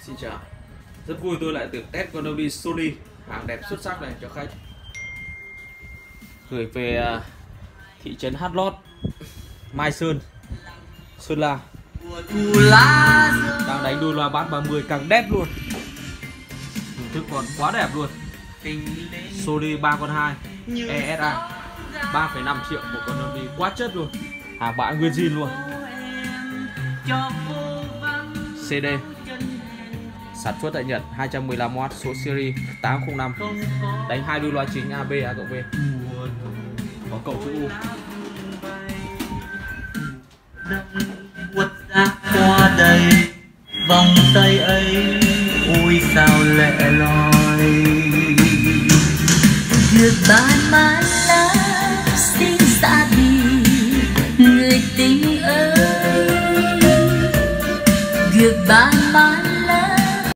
Xin chào. Rất vui tôi lại được test con Novi Sony, hàng đẹp xuất sắc này cho khách. Gửi về thị trấn Hát Lót, Mai Sơn, Sơn La. Đang đánh đôi loa bass 30 càng đẹp luôn. Hình thức còn quá đẹp luôn. Sony 3 con 2 ESA 3,5 triệu một con Novi, quá chất luôn. Hàng bãi nguyên zin luôn. CD sản xuất tại Nhật, 215W, số series 805, đánh hai đôi loa chính AB A+V, có cầu chữ U. Quất ra qua đây vòng tay ấy, ôi sao lẻ loi, việc tái mãi